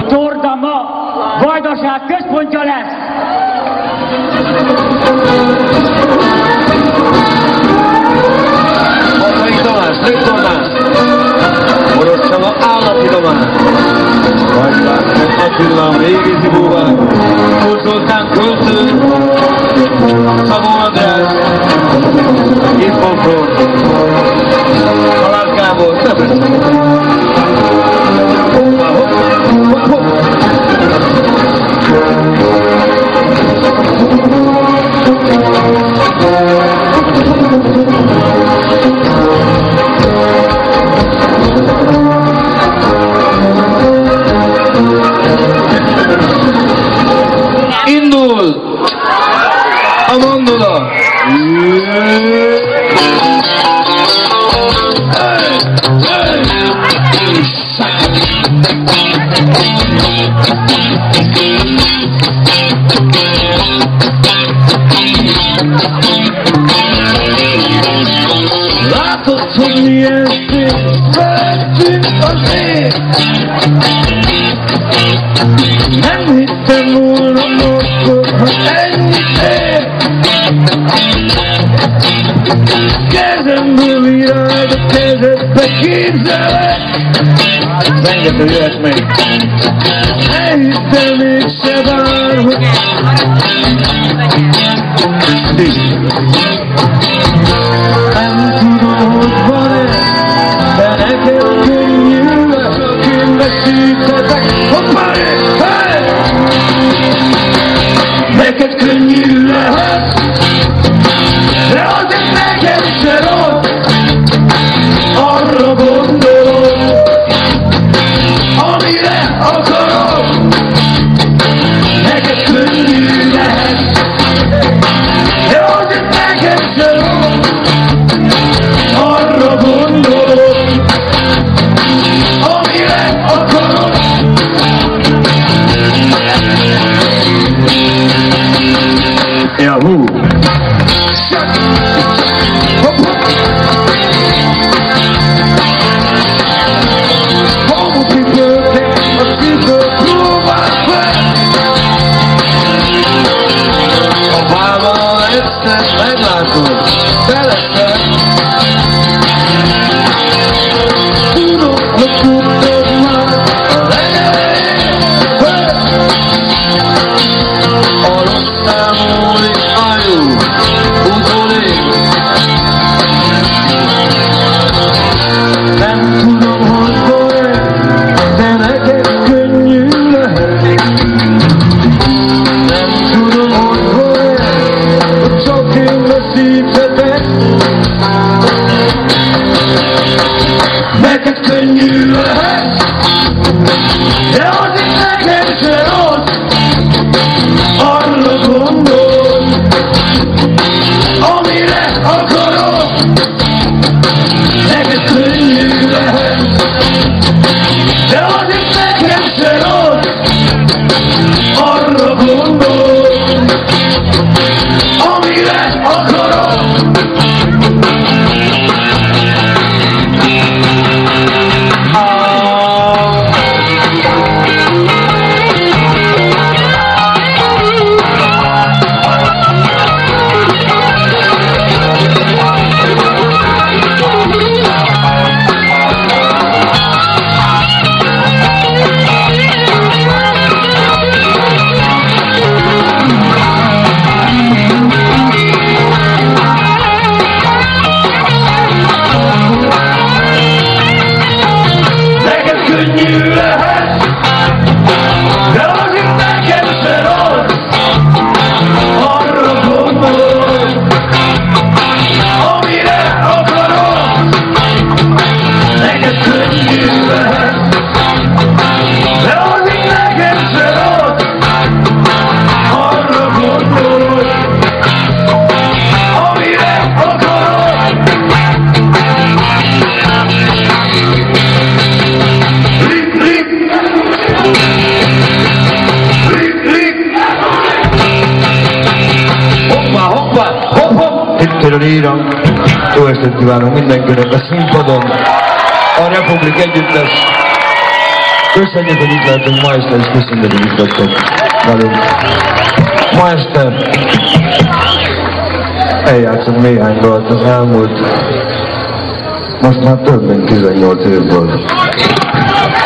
Torda ma Vajdaság központja lesz. Matai Tamás, Nőtt Tamás, Orosz Csaba, Állati Tamás, Vajdaság, Attila, Régi Zibóvár, Tóth Zoltán költő, Szabó András, Infokról, Halász Gábor, indul a mondoda! Látod, hogy milyen szép, feltűnt az ég. Nem hittem volna akkor, hogy ennyit ér. Kezemből virág a kezedbe képzelek. Rengeteg jöhet még. Ne hittem mégse bár, hogy nem tudom, hogy van-e, de neked könnyű lesz, csak én veszíthetek, hogy már hey! Neked könnyű lehet, de azért neked se rossz, arra gondolod, amire akarod. Neked könnyű lehet, de azért neked se rossz, arra gondolod, amire akarod. Yahoo! Happy birthday, a szívből próbáld fel. A bába egyszer meglátod, te leszel. Tudom, hogy tudtad már a legelején, a rosszál múlik a jó utolék. Nem tudom, hogy van-e, de neked könnyű lehet. Nem tudom, hogy van-e, hogy csak én veszíthetek. Neked könnyű lehet, de azért neked se rossz, arra gondolj, amire akarod. Neked könnyű lehet, de azért neked se rossz, arra gondolj, amire akarod. Könnyű lehet, de azért neked se rossz, arra gondolj, amire akarod. Neked könnyű lehet, de azért neked se rossz, arra gondolj, amire akarod. Hopp-hopp! Jó estét kívánok mindenkinek a színpadon, a Republik Együttes Köszönjük, hogy itt lehetünk ma este, és köszönjük, hogy itt lettek velünk. Ma este eljátszunk néhány dalt az elmúlt, most már több mint 18 évből.